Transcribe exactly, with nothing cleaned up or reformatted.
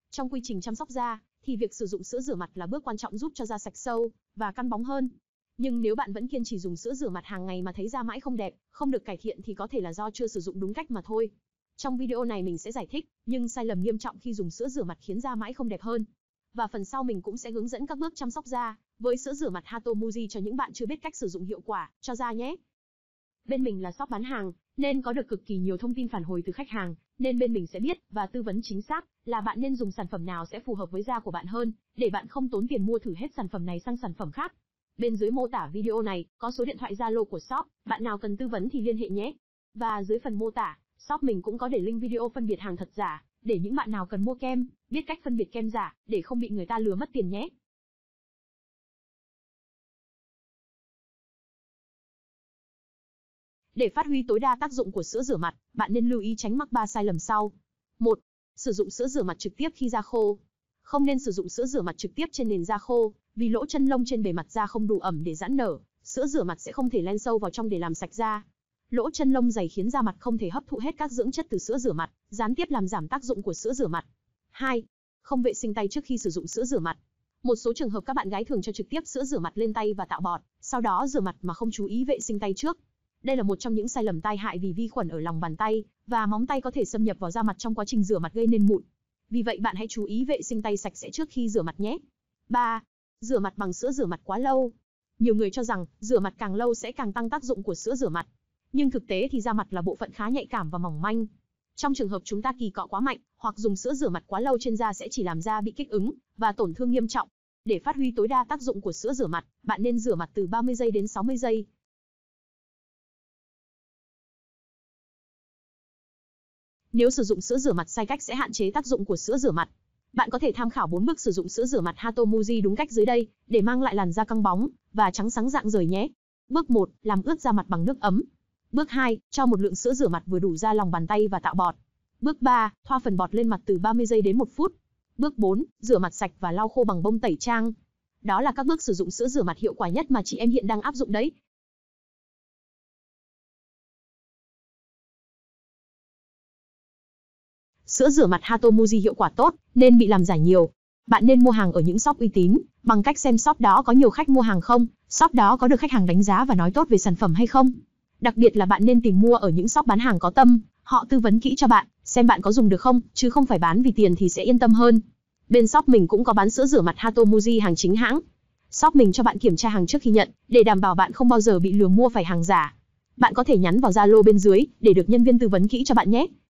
Trong quy trình chăm sóc da, thì việc sử dụng sữa rửa mặt là bước quan trọng giúp cho da sạch sâu và căn bóng hơn. Nhưng nếu bạn vẫn kiên trì dùng sữa rửa mặt hàng ngày mà thấy da mãi không đẹp, không được cải thiện thì có thể là do chưa sử dụng đúng cách mà thôi. Trong video này mình sẽ giải thích nhưng sai lầm nghiêm trọng khi dùng sữa rửa mặt khiến da mãi không đẹp hơn. Và phần sau mình cũng sẽ hướng dẫn các bước chăm sóc da với sữa rửa mặt Hatomuji cho những bạn chưa biết cách sử dụng hiệu quả cho da nhé. Bên mình là shop bán hàng, nên có được cực kỳ nhiều thông tin phản hồi từ khách hàng, nên bên mình sẽ biết và tư vấn chính xác là bạn nên dùng sản phẩm nào sẽ phù hợp với da của bạn hơn, để bạn không tốn tiền mua thử hết sản phẩm này sang sản phẩm khác. Bên dưới mô tả video này có số điện thoại Zalo của shop, bạn nào cần tư vấn thì liên hệ nhé. Và dưới phần mô tả, shop mình cũng có để link video phân biệt hàng thật giả, để những bạn nào cần mua kem, biết cách phân biệt kem giả, để không bị người ta lừa mất tiền nhé. Để phát huy tối đa tác dụng của sữa rửa mặt, bạn nên lưu ý tránh mắc ba sai lầm sau. một. Sử dụng sữa rửa mặt trực tiếp khi da khô. Không nên sử dụng sữa rửa mặt trực tiếp trên nền da khô, vì lỗ chân lông trên bề mặt da không đủ ẩm để giãn nở, sữa rửa mặt sẽ không thể len sâu vào trong để làm sạch da. Lỗ chân lông dày khiến da mặt không thể hấp thụ hết các dưỡng chất từ sữa rửa mặt, gián tiếp làm giảm tác dụng của sữa rửa mặt. hai. Không vệ sinh tay trước khi sử dụng sữa rửa mặt. Một số trường hợp các bạn gái thường cho trực tiếp sữa rửa mặt lên tay và tạo bọt, sau đó rửa mặt mà không chú ý vệ sinh tay trước. Đây là một trong những sai lầm tai hại vì vi khuẩn ở lòng bàn tay và móng tay có thể xâm nhập vào da mặt trong quá trình rửa mặt gây nên mụn. Vì vậy bạn hãy chú ý vệ sinh tay sạch sẽ trước khi rửa mặt nhé. ba. Rửa mặt bằng sữa rửa mặt quá lâu. Nhiều người cho rằng rửa mặt càng lâu sẽ càng tăng tác dụng của sữa rửa mặt. Nhưng thực tế thì da mặt là bộ phận khá nhạy cảm và mỏng manh. Trong trường hợp chúng ta kỳ cọ quá mạnh hoặc dùng sữa rửa mặt quá lâu trên da sẽ chỉ làm da bị kích ứng và tổn thương nghiêm trọng. Để phát huy tối đa tác dụng của sữa rửa mặt, bạn nên rửa mặt từ ba mươi giây đến sáu mươi giây. Nếu sử dụng sữa rửa mặt sai cách sẽ hạn chế tác dụng của sữa rửa mặt. Bạn có thể tham khảo bốn bước sử dụng sữa rửa mặt Hatomuji đúng cách dưới đây để mang lại làn da căng bóng và trắng sáng rạng rời nhé. Bước một, làm ướt da mặt bằng nước ấm. Bước hai, cho một lượng sữa rửa mặt vừa đủ ra lòng bàn tay và tạo bọt. Bước ba, thoa phần bọt lên mặt từ ba mươi giây đến một phút. Bước bốn, rửa mặt sạch và lau khô bằng bông tẩy trang. Đó là các bước sử dụng sữa rửa mặt hiệu quả nhất mà chị em hiện đang áp dụng đấy. Sữa rửa mặt Hatomuji hiệu quả tốt, nên bị làm giả nhiều. Bạn nên mua hàng ở những shop uy tín, bằng cách xem shop đó có nhiều khách mua hàng không, shop đó có được khách hàng đánh giá và nói tốt về sản phẩm hay không. Đặc biệt là bạn nên tìm mua ở những shop bán hàng có tâm, họ tư vấn kỹ cho bạn, xem bạn có dùng được không, chứ không phải bán vì tiền thì sẽ yên tâm hơn. Bên shop mình cũng có bán sữa rửa mặt Hatomuji hàng chính hãng. Shop mình cho bạn kiểm tra hàng trước khi nhận, để đảm bảo bạn không bao giờ bị lừa mua phải hàng giả. Bạn có thể nhắn vào Zalo bên dưới để được nhân viên tư vấn kỹ cho bạn nhé.